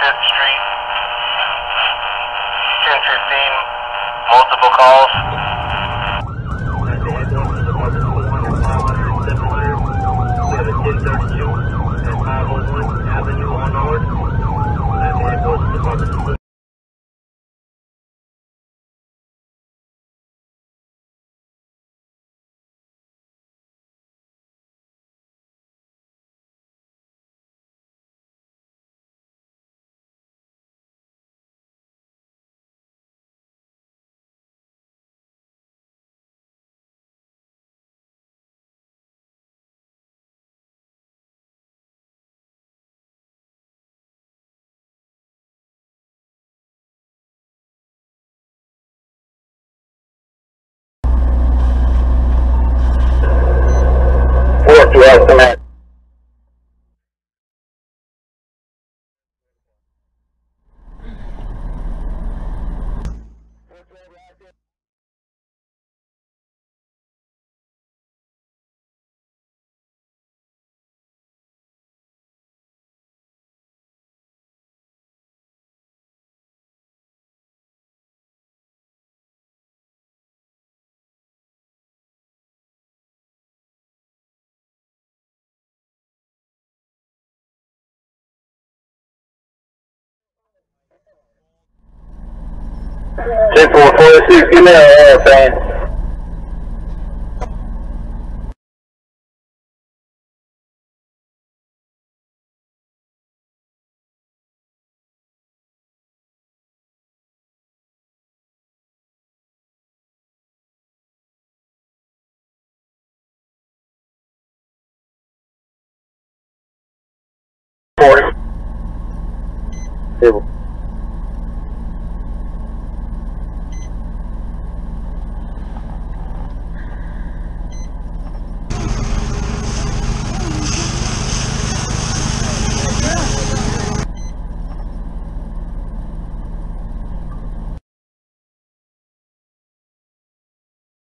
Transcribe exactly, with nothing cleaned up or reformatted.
fifth Street, ten fifteen, multiple calls. ten thirty-two at five oh one Avenue on North. And the ambulance department. four two out command. ten four four six, give me a air fan. forty. Table.